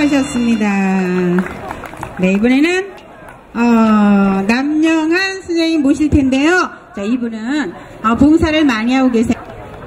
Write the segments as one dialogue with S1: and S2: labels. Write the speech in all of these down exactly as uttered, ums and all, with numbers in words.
S1: 수고하셨습니다. 네, 이번에는 어, 남영한 선생님 모실 텐데요. 자, 이분은 어, 봉사를 많이 하고 계세요.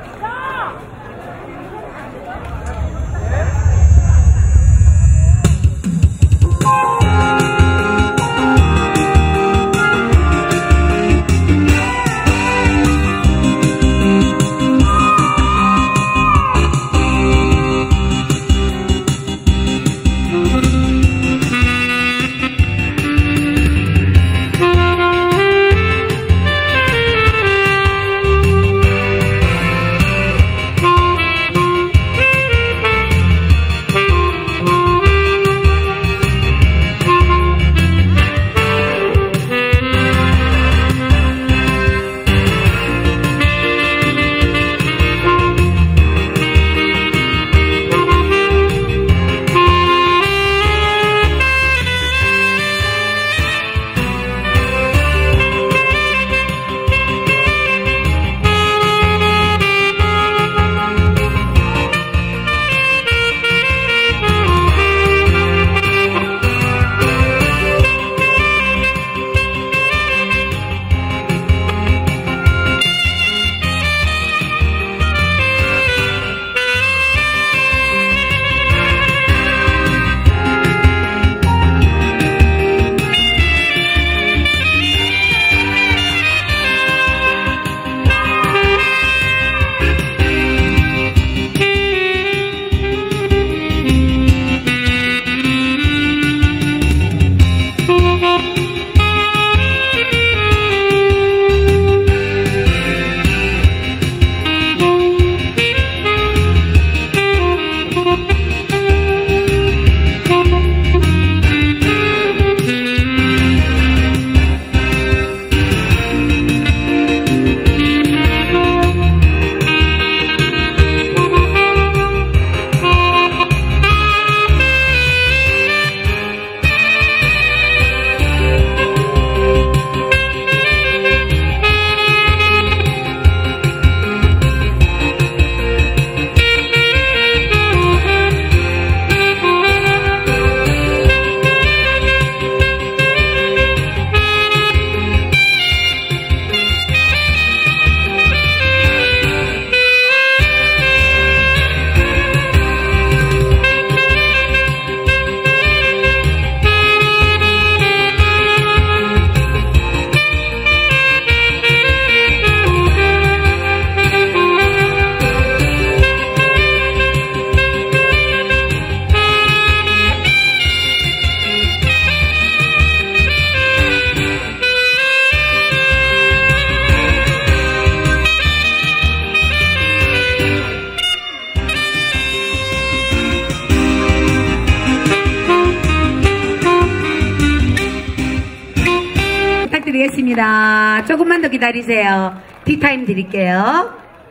S2: 드리겠습니다. 조금만 더 기다리세요. 티타임 드릴게요.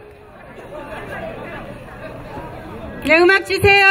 S1: 네, 음악 주세요.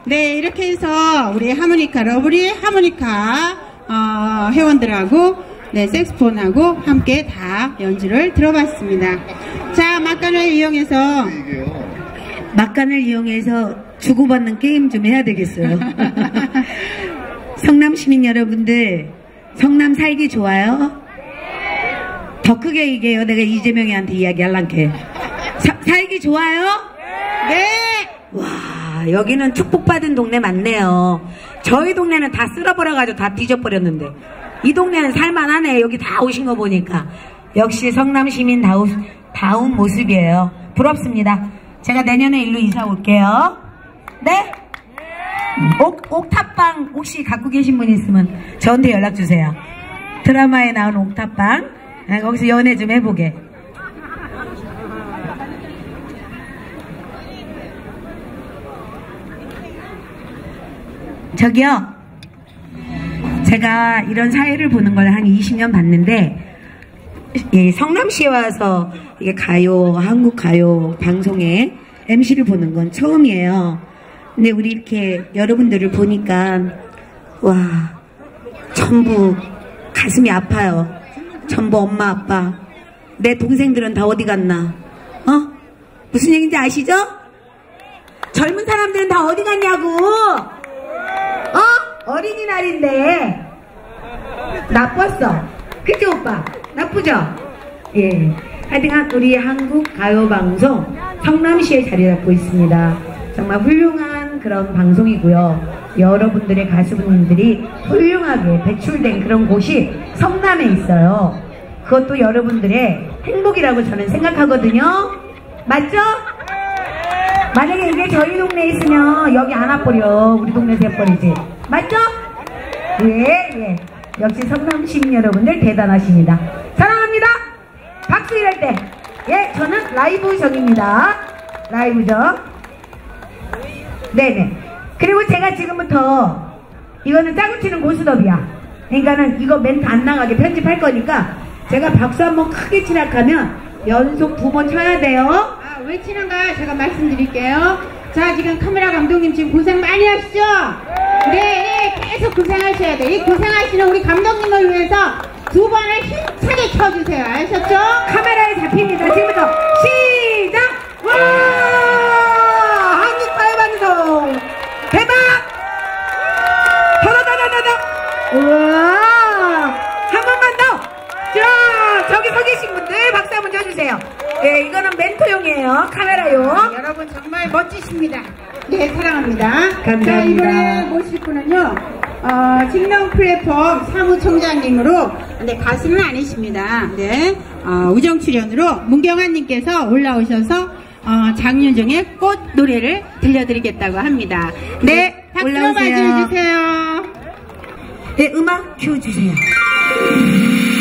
S1: 네, 이렇게 해서 우리 하모니카, 러블리 하모니카 어, 회원들하고 네, 색스폰하고 함께 다 연주를 들어봤습니다. 자, 막간을 이용해서
S2: 막간을 이용해서 주고받는 게임 좀 해야 되겠어요. 성남 시민 여러분들, 성남 살기 좋아요? 더 크게 얘기해요. 내가 이재명이한테 이야기할란게. 살기 좋아요?
S1: 네!
S2: 와, 여기는 축복받은 동네 맞네요. 저희 동네는 다 쓸어버려가지고 다 뒤져버렸는데 이 동네는 살만하네. 여기 다 오신 거 보니까. 역시 성남 시민 다운, 다운 모습이에요. 부럽습니다. 제가 내년에 일로 이사 올게요. 네? 옥, 옥탑방 혹시 갖고 계신 분 있으면 저한테 연락 주세요. 드라마에 나온 옥탑방. 아, 거기서 연애 좀 해보게. 저기요. 제가 이런 사회를 보는 걸 한 이십 년 봤는데 예, 성남시에 와서 이게 가요, 한국 가요 방송에 엠씨를 보는 건 처음이에요. 근데 우리 이렇게 여러분들을 보니까 와, 전부 가슴이 아파요. 전부 엄마 아빠. 내 동생들은 다 어디 갔나? 어? 무슨 얘기인지 아시죠? 젊은 사람들은 다 어디 갔냐고. 어? 어린이날인데 나빴어. 그치 오빠? 나쁘죠? 예. 하여튼 우리 한국 가요방송 성남시에 자리 잡고 있습니다. 정말 훌륭한 그런 방송이고요. 여러분들의 가수분들이 훌륭하게 배출된 그런 곳이 성남에 있어요. 그것도 여러분들의 행복이라고 저는 생각하거든요. 맞죠? 만약에 이게 저희 동네에 있으면 여기 안 와버려. 우리 동네 새버리지. 맞죠? 예, 예. 역시 성남 시민 여러분들 대단하십니다. 사랑합니다. 박수 이럴 때. 예, 저는 라이브정입니다. 라이브정. 네네. 그리고 제가 지금부터 이거는 짜고 치는 고스톱이야. 그러니까는 이거 멘트 안 나가게 편집할 거니까 제가 박수 한번 크게 치락하면 연속 두 번 쳐야 돼요.
S1: 아, 왜 치는가 제가 말씀드릴게요. 자, 지금 카메라 감독님 지금 고생 많이 하시죠? 네, 계속 고생하셔야 돼. 이 고생하시는 우리 감독님을 위해서 두 번을 힘차게 켜주세요. 아셨죠?
S2: 카메라에 잡힙니다. 지금부터 시작! 와! 한국 가요방송 대박! 더더더더더! 우와! 한 번만 더! 자, 저기 서 계신 분들 박수 한번 쳐주세요. 네, 이거는 멘토용이에요. 카메라용.
S1: 아, 여러분 정말 멋지십니다. 네, 사랑합니다.
S2: 감사합니다.
S1: 자, 이번에 모실 분은요, 어, 직능 플랫폼 사무총장님으로, 근데 가수는 아니십니다. 네, 어, 우정 출연으로 문경환님께서 올라오셔서 어, 장윤정의 꽃 노래를 들려드리겠다고 합니다. 네, 박수로
S2: 올라오세요.
S1: 맞이해주세요.
S2: 네, 음악 큐 주세요.